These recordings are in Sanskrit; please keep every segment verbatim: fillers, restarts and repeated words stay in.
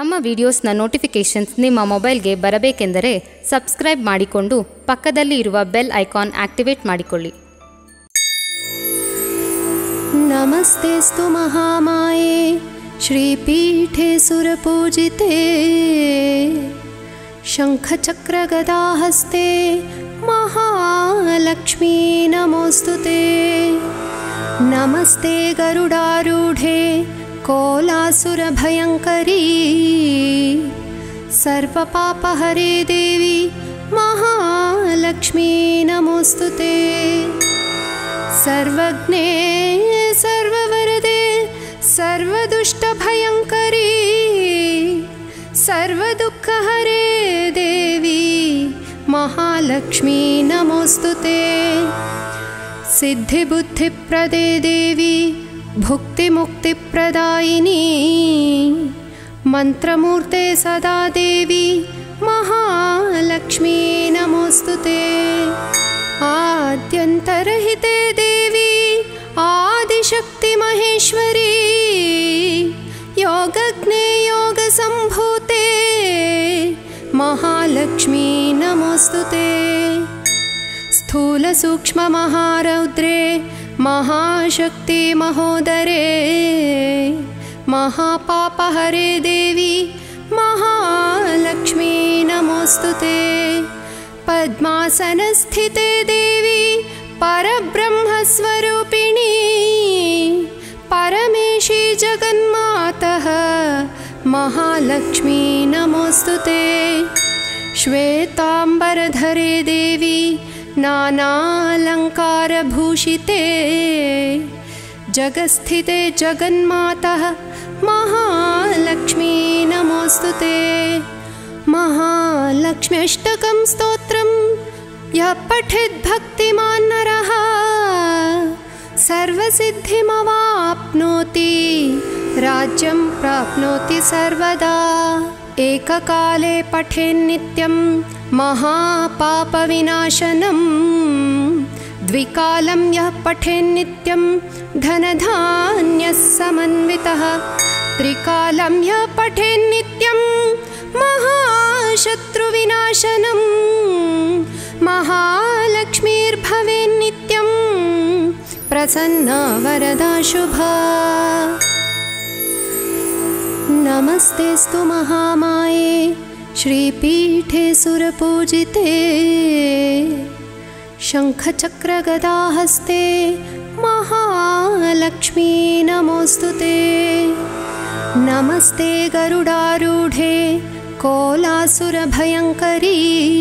ನಮ್ಮ ವಿಡಿಯೋಸ್ನ ನೋಟಿಫಿಕೇಷನ್ಸ್ ನಿಮ್ಮ ಮೊಬೈಲ್ಗೆ ಬರಬೇಕೆಂದರೆ ಸಬ್ಸ್ಕ್ರೈಬ್ ಮಾಡಿಕೊಂಡು ಪಕ್ಕದಲ್ಲಿ ಇರುವ ಬೆಲ್ ಐಕಾನ್ ಆಕ್ಟಿವೇಟ್ ಮಾಡಿಕೊಳ್ಳಿ. ನಮಸ್ತೆಸ್ತು ಮಹಾಮಾಯೆ ಶ್ರೀಪೀಠೆ ಸುರಪೂಜಿತೆ ಶಂಖಚಕ್ರಗದಾಹಸ್ತೆ ಮಹಾಲಕ್ಷ್ಮೀ ನಮೋಸ್ತುತೆ. ನಮಸ್ತೆ ಗರುಡಾರೂಢೆ ಕೋಲಾಸುರಭಯಂಕರೀ ಸರ್ವಪಾಪಹರೆ ದೇವಿ ಮಹಾಲಕ್ಷ್ಮೀ ನಮೋಸ್ತುತೆ. ಸರ್ವಜ್ಞೆ ಸರ್ವವರದೆ ಸರ್ವದುಷ್ಟಭಯಂಕರೀ ಸರ್ವದುಃಖಹರೆ ದೇವಿ ಮಹಾಲಕ್ಷ್ಮೀ ನಮೋಸ್ತುತೆ. ಸಿದ್ಧಿಬುದ್ಧಿಪ್ರದೆ ದೇವಿ ಭುಕ್ತಿಮುಕ್ತಿಪ್ರದಾಯಿನಿ ಮಂತ್ರಮೂರ್ತೆ ಸದಾ ದೇವಿ ಮಹಾಲಕ್ಷ್ಮೀ ನಮೋಸ್ತುತೆ. ಆದ್ಯಂತರಹಿತೆ ದೇವಿ ಆದಿಶಕ್ತಿ ಮಹೇಶ್ವರಿ ಯೋಗಜ್ಞೆ ಯೋಗ ಸಂಭೂತೆ ಮಹಾಲಕ್ಷ್ಮೀ ನಮೋಸ್ತುತೆ. ಸ್ಥೂಲ ಸೂಕ್ಷ್ಮ ಮಹಾರೌದ್ರೆ महाशक्ति महोदरे महापापहरे देवी महालक्ष्मी नमोस्तुते. पद्मासनस्थिते देवी परब्रह्मस्वरूपिणी परमेशी जगन्मातः महालक्ष्मी नमोस्तुते. श्वेतांबरधरे देवी नानालंकारभूषिते जगस्थिते जगन्मातः महालक्ष्मी नमोस्तुते. महालक्ष्म्यष्टकं स्तोत्रं यः पठेत् भक्तिमान् नरः सर्वसिद्धिमवाप्नोति राज्यं प्राप्नोति सर्वदा. एककाले पठेन्नित्यं महापापविनाशनं द्विकालं यः पठेन्नित्यं धनधान्यः समन्वितः त्रिकालं यः पठेन्नित्यं महाशत्रुविनाशनं महालक्ष्मीर्भवेन्नित्यं प्रसन्ना वरदा शुभा. नमस्तेस्तु महामाये श्रीपीठे सुरपूजिते शंखचक्रगदाहस्ते महालक्ष्मी नमोस्तुते. नमस्ते गरुडारूढे कोलासुरभयंकरी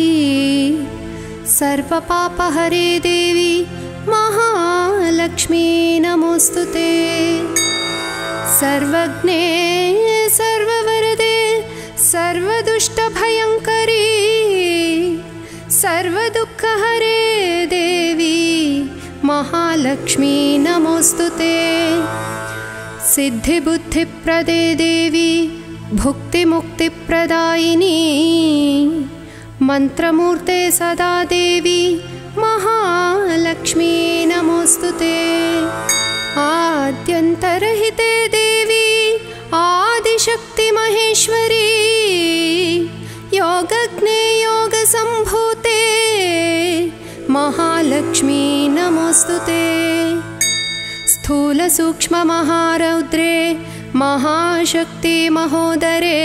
सर्वपापहरे देवी महालक्ष्मी नमोस्तुते. सर्वज्ञे सर्ववरदे सर्वदुष्टभयंकरी सर्वदुःखहरे देवी महालक्ष्मी नमोस्तुते. सिद्धिबुद्धिप्रदे देवी भुक्तिमुक्तिप्रदायिनी मंत्रमूर्ते सदा देवी महालक्ष्मी नमोस्तुते. आद्यंतरहिते देवी आदिशक्ति महेश्वरी योगज्ञे योग संभूते महालक्ष्मी नमोस्तुते. स्थूल सूक्ष्म महारौद्रे महाशक्ति महोदरे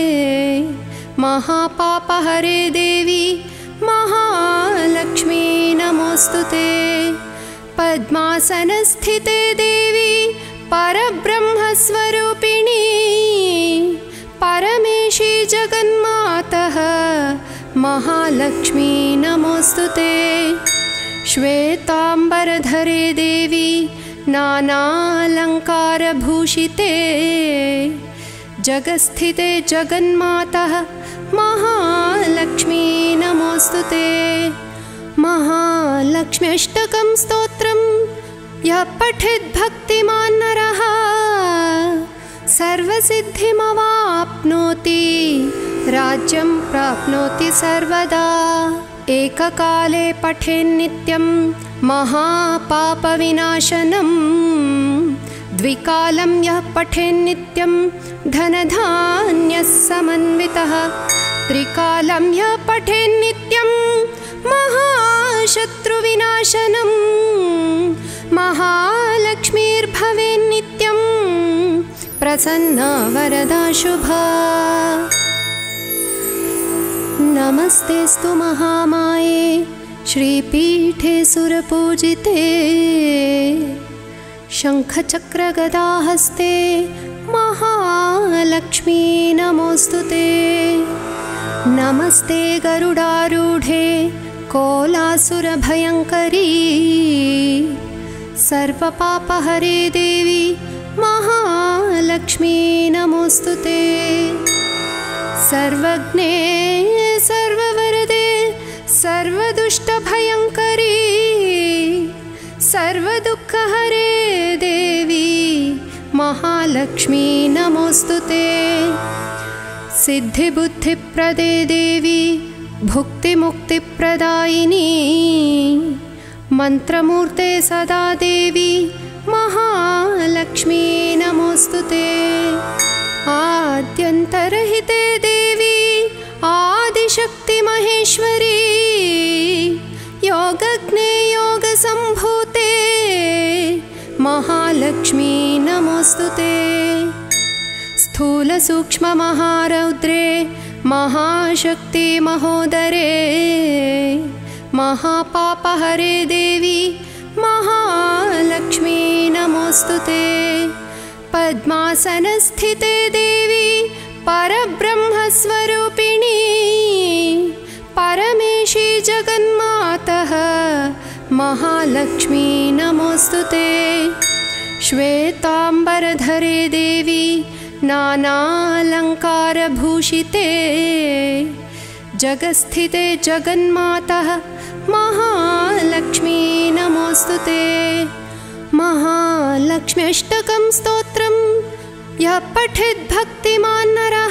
महापापहरे देवी महालक्ष्मी नमोस्तुते. पद्मासनस्थिते देवी परब्रह्मस्वरूपिणी परमेशी जगन्मातः महालक्ष्मी नमोस्तुते. श्वेतांबरधरे देवी नानालंकारभूषिते जगस्थिते जगन्मातः महालक्ष्मी नमोस्तुते. महालक्ष्म्यष्टकं स्तोत्रं यः पठेत् भक्तिमान् नरः सर्वसिद्धिमवाप्नोति राज्यं प्राप्नोति सर्वदा. एककाले पठेन्नित्यं महापापविनाशनं द्विकालं यः पठेन्नित्यं धनधान्यः समन्वितः त्रिकालं यः पठेन्नित्यं महाशत्रुविनाशनं महालक्ष्मीर्भवेन्नित्यं प्रसन्ना वरदा शुभा। नमस्तेस्तु महामाये श्रीपीठे सुरपूजिते शङ्खचक्रगदाहस्ते महालक्ष्मी नमोऽस्तुते। नमस्ते गरुडारूढे कोलासुरभयङ्करी सर्वपापहरे देवी महालक्ष्मी नमोऽस्तुते। सर्वज्ञे सर्ववरदे सर्वदुष्टभयङ्करी सर्वदुःखहरे देवी महालक्ष्मी नमोऽस्तुते। सिद्धिबुद्धिप्रदे देवी भुक्तिमुक्तिप्रदायिनी मन्त्रमूर्ते सदा देवी महालक्ष्मी नमोऽस्तुते। आद्यन्तरहिते देवी आदिशक्तिमहेश्वरी योगज्ञे योगसम्भूते महालक्ष्मी नमोऽस्तुते। स्थूलसूक्ष्ममहारौद्रे महाशक्ति महोदरे महापापहरे देवी महालक्ष्मी नमोऽस्तुते। पद्मासनस्थिते देवी परब्रह्मस्वरूपिणी परमेशी जगन्मातः महालक्ष्मी नमोऽस्तुते। श्वेताम्बरधरे देवी नानालङ्कारभूषिते जगस्थिते जगन्मातः महालक्ष्मी नमोऽस्तुते। महालक्ष्म्यष्टकं स्तोत्रं यः पठेत् भक्तिमान् नरः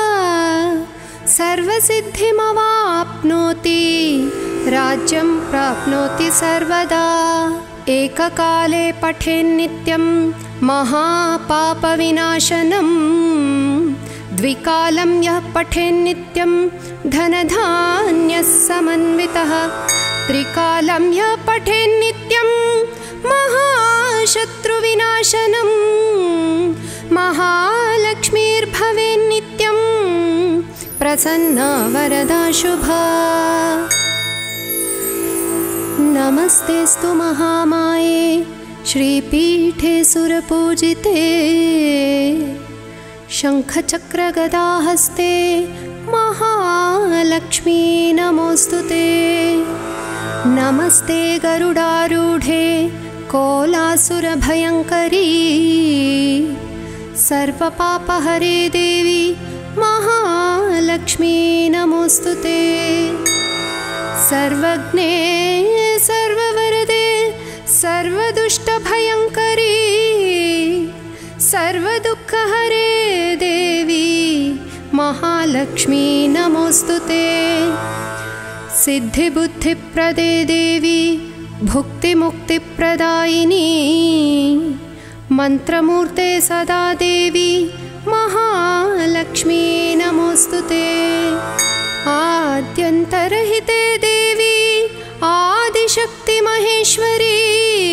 सर्वसिद्धिमवाप्नोति राज्यं प्राप्नोति सर्वदा। एककाले पठेन्नित्यं महापापविनाशनं द्विकालं यः पठेन्नित्यं धनधान्यः समन्वितः त्रिकालं यः पठेन्नित्यं महाशत्रुविनाशनं महालक्ष्मीर्भवेन्नित्यं प्रसन्ना वरदा शुभा। नमस्तेस्तु महामाये श्रीपीठे सुरपूजिते शङ्खचक्रगदाहस्ते महालक्ष्मी नमोऽस्तुते। नमस्ते गरुडारूढे कोलासुरभयङ्करी सर्वपापहरे देवी महालक्ष्मी नमोऽस्तुते। सर्वज्ञे सर्ववरदे सर्वदुष्टभयङ्करी सर्वदुःखहरे देवी महालक्ष्मी नमोऽस्तुते। सिद्धिबुद्धिप्रदे देवी भुक्तिमुक्तिप्रदायिनी मन्त्रमूर्ते सदा देवी महालक्ष्मी नमोऽस्तुते। आद्यन्तरहिते देवी आदिशक्तिमहेश्वरी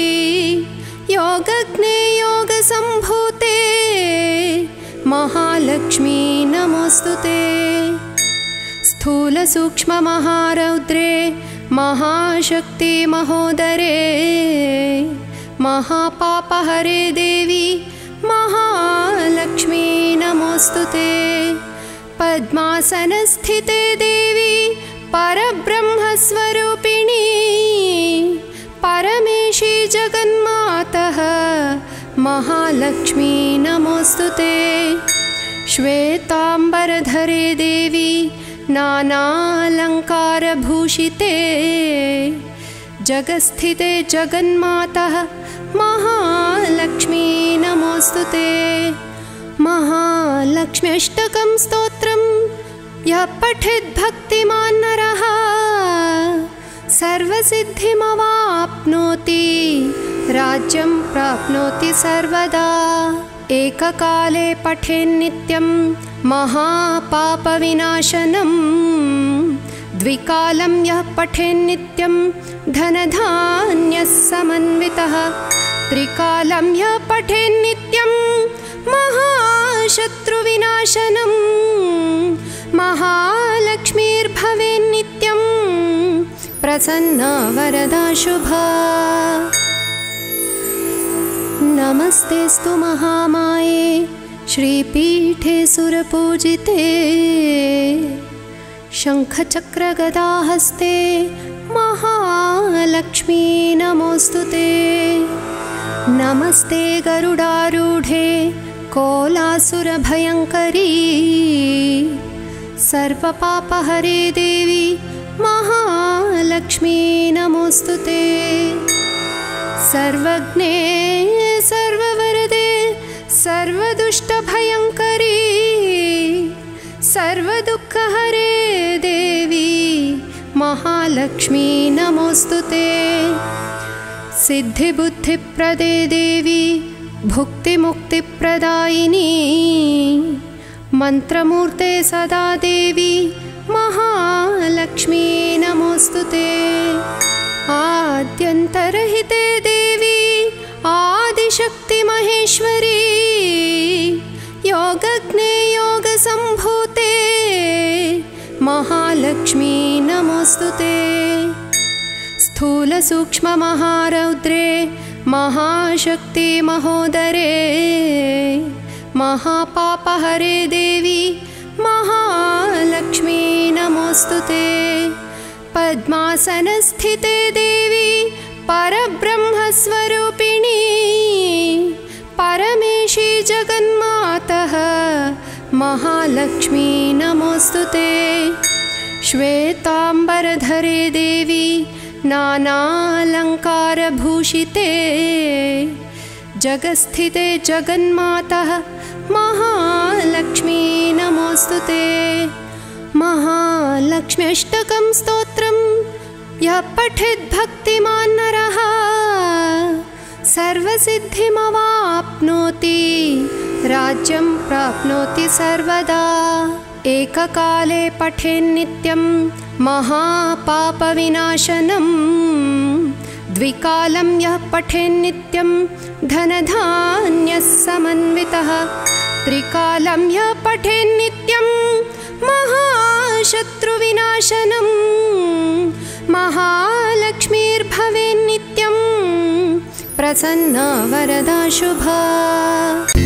योगज्ञे योगसम्भूते महालक्ष्मी नमोऽस्तुते। स्थूलसूक्ष्ममहारौद्रे महाशक्ति महोदरे महापापहरे देवी महालक्ष्मी नमोऽस्तुते। पद्मासनस्थिते देवी परब्रह्मस्वरूपिणी परमेशी जगन्मातः महालक्ष्मी नमोऽस्तुते। श्वेताम्बरधरे देवी नानालङ्कारभूषिते जगस्थिते जगन्मातः महालक्ष्मी नमोऽस्तुते। महालक्ष्म्यष्टकं स्तोत्रं यः पठेत् भक्तिमान् नरः सर्वसिद्धिमवाप्नोति राज्यं प्राप्नोति सर्वदा। एककाले पठेन्नित्यं महापापविनाशनं। द्विकालं यः पठेन्नित्यं धनधान्यसमन्वितः। त्रिकालं यः पठेन्नित्यं महाशत्रुविनाशनं। महालक्ष्मीर्भवेन्नित्यं प्रसन्ना वरदा शुभा। नमस्तेस्तु महामाये श्रीपीठे सुरपूजिते। शङ्खचक्रगदाहस्ते महालक्ष्मी नमोऽस्तुते। नमस्ते गरुडारूढे कोलासुरभयङ्करी। सर्वपापहरे देवी महालक्ष्मी नमोऽस्तुते। सर्वज्ञे सर्ववरदे सर्वदुष्टभयङ्करी। सर्वदुःखहरे देवी महालक्ष्मी नमोऽस्तुते। सिद्धिबुद्धिप्रदे देवी भुक्तिमुक्तिप्रदायिनी। मन्त्रमूर्ते सदा देवी महालक्ष्मी नमोऽस्तुते। आद्यन्तरहिते देवी आदिशक्तिमहेश्वरी। योगज्ञे योगसम्भूते महालक्ष्मी नमोऽस्तुते। स्थूलसूक्ष्ममहारौद्रे महाशक्ति महोदरे। महापापहरे देवी महालक्ष्मी नमोऽस्तुते। पद्मासनस्थिते देवी परब्रह्मस्वरूपिणी। परमेशी जगन्मातः महालक्ष्मी नमोऽस्तुते। श्वेताम्बरधरे देवी नानालङ्कारभूषिते। जगस्थिते जगन्मातः महालक्ष्मी नमोऽस्तुते। महालक्ष्म्यष्टकं स्तोत्रं यः पठेत् भक्तिमान् नरः सर्वसिद्धिमवाप्नोति। राज्यं प्राप्नोति सर्वदा। एककाले पठेन्नित्यं महापापविनाशनं। द्विकालं यः पठेन्नित्यं धनधान्यसमन्वितः। त्रिकालं यः पठेन्नित्यं महाशत्रुविनाशनं। महालक्ष्मीर्भवेन्नित्यं प्रसन्ना वरदा शुभा।